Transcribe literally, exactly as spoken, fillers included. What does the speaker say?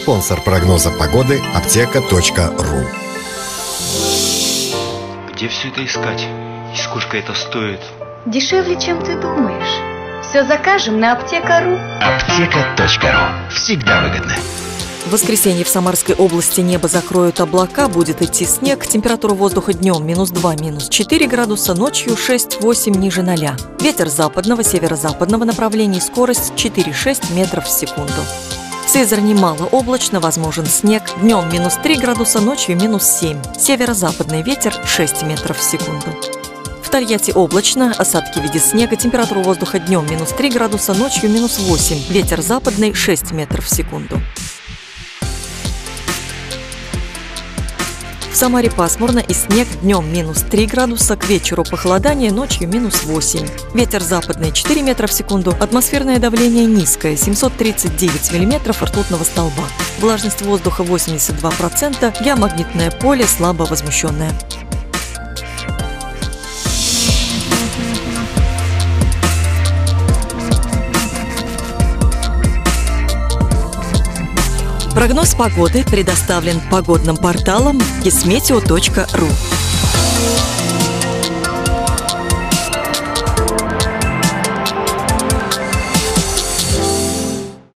Спонсор прогноза погоды – аптека точка ру. Где все это искать? И сколько это стоит? Дешевле, чем ты думаешь. Все закажем на аптека точка ру. аптека точка ру. Всегда выгодно. В воскресенье в Самарской области небо закроют облака, будет идти снег. Температура воздуха днем минус два, минус четыре градуса, ночью шесть-восемь ниже ноля. Ветер западного, северо-западного направления, скорость четыре-шесть метров в секунду. В Сызрани малооблачно, возможен снег. Днем минус три градуса, ночью минус семь. Северо-западный ветер шесть метров в секунду. В Тольятти облачно, осадки в виде снега, температура воздуха днем минус три градуса, ночью минус восемь. Ветер западный шесть метров в секунду. В Самаре пасмурно и снег, днем минус три градуса, к вечеру похолодание, ночью минус восемь. Ветер западный четыре метра в секунду, атмосферное давление низкое, семьсот тридцать девять миллиметров ртутного столба. Влажность воздуха восемьдесят два процента, геомагнитное поле слабо возмущенное. Прогноз погоды предоставлен погодным порталом кисметео точка ру.